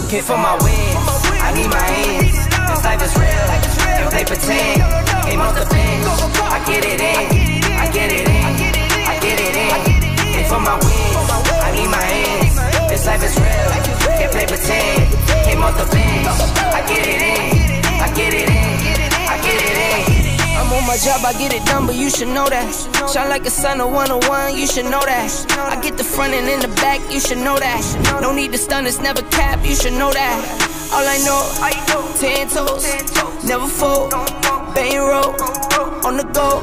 Here for my wins, I need my ends. This life is real, don't play pretend. Game off the bench, I get it in, I get it in, I get it in. Here for my wins, I need my ends. This life is real, can't play pretend. Came off the bench, I get it in, I get it in, I get it in. I'm on my job, I get it done, but you should know that. Shine like a sun, a 101, you should know that. I get the front and in the back, you should know that. No need to stun, it's never cap, you should know that. All I know, 10 toes, never fold, bang roll, on the go.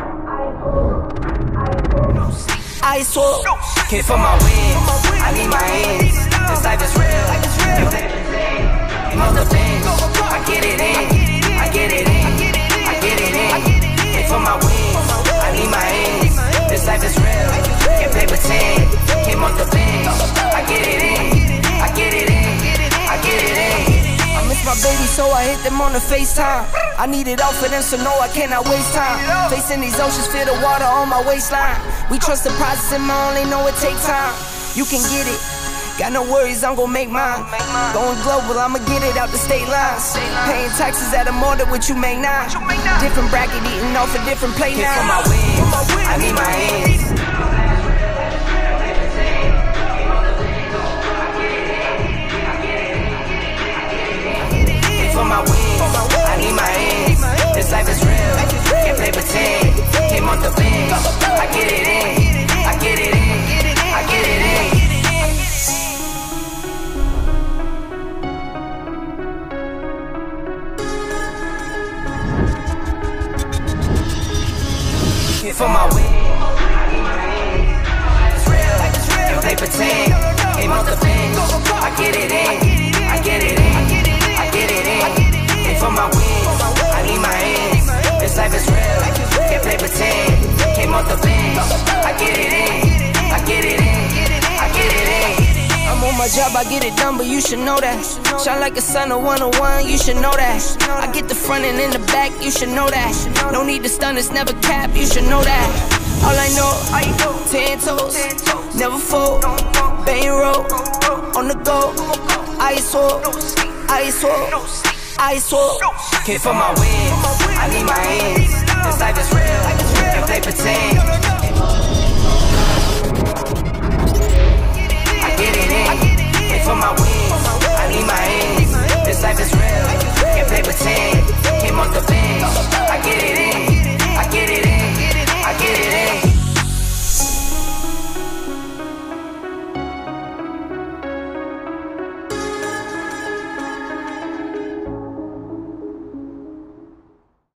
I swore, here for my wins, I need my ends. This life is real, I'm on the bench, I get it in, I get it in, I get it in. Here for my wins, I need my ends. This life is real, can't play pretend. Came off the bench, I get it in, I get it in, I get it in. I miss my baby, so I hit them on the FaceTime. I need it all for them, so no, I cannot waste time. Facing these oceans, feel the water on my waistline. We trust the process and I only know it takes time. You can get it, got no worries, I'm gon' make mine. Going global, I'ma get it out the state lines. Paying taxes at a more than what you make now. Different bracket, eating off a different plate now. Here for my wins, I need my ends. For my wins, I need my ends. This life is real, can't play pretend. Came off the bench, I get it in, I get it in, I get it in. Here for my wins, I need my ends. It's real, can't play pretend. Came off the bench, I get it in, I get it in. For my wins, I need my ends. This life is real, can't play pretend. Came off the bench, I get it in, I get it in, I get it in. I'm on my job, I get it done, but you should know that. Shine like a sun, a 101, you should know that. I get the front and in the back, you should know that. No need to stun, it's never cap, you should know that. All I know, 10 toes, never fold, bang roll, on the go. I swore, I swore, I swore. Here for my wins, I need my ends. This life is real, can't play pretend.